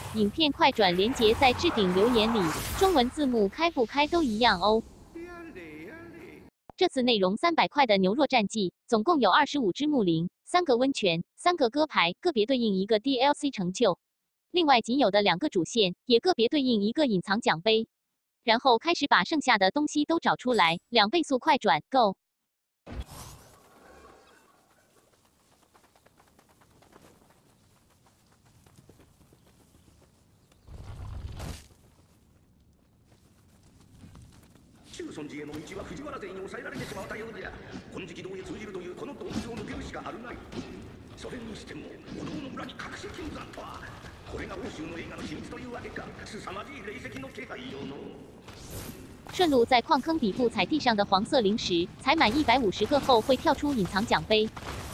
影片快转连结在置顶留言里，中文字幕开不开都一样哦。这次内容300块的牛若战记，总共有25只木灵、3个温泉、3个歌牌，个别对应一个 DLC 成就。另外仅有的2个主线，也个别对应一个隐藏奖杯。然后开始把剩下的东西都找出来，2倍速快转 ，Go！ 中尊寺への道は藤原勢に抑えられてしまったようじゃ。金色堂へ通じるというこの洞窟を抜けるしかあるまい。それにしてもお堂の裏に隠し金山とは、これが欧州の映画の秘密というわけか。凄まじい霊石の気配よの。 顺路在矿坑底部踩地上的黄色灵石，踩满150个后会跳出隐藏奖杯。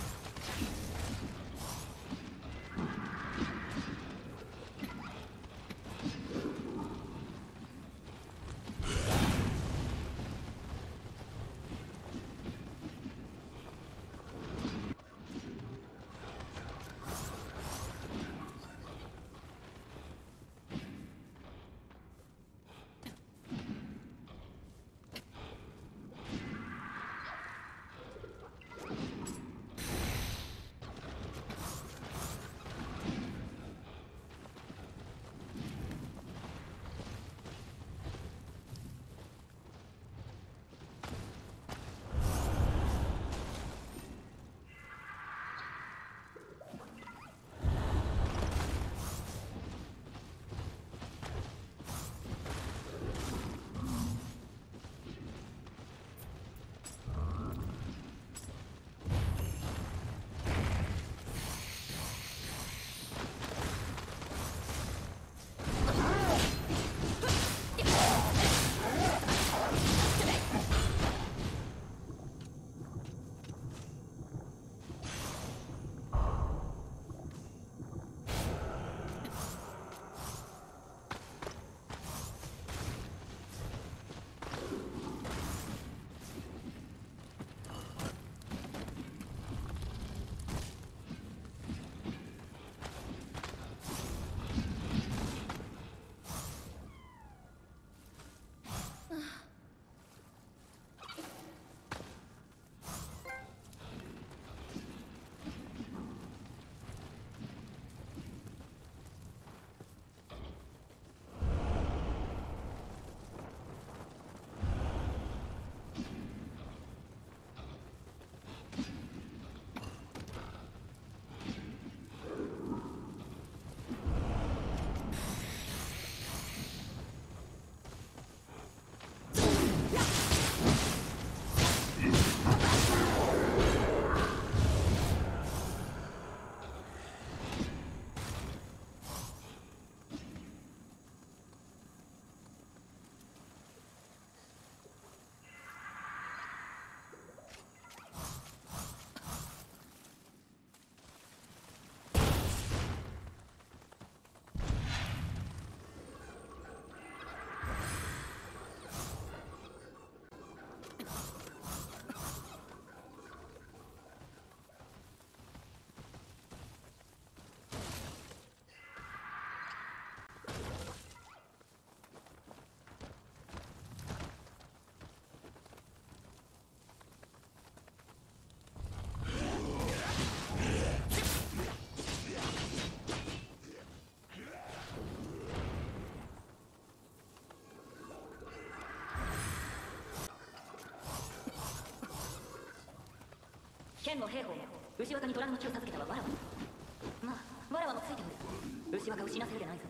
剣も兵法も牛若に虎の血を授けたはわらわ。まあわらわもついておる。牛若を死なせるでないぞ。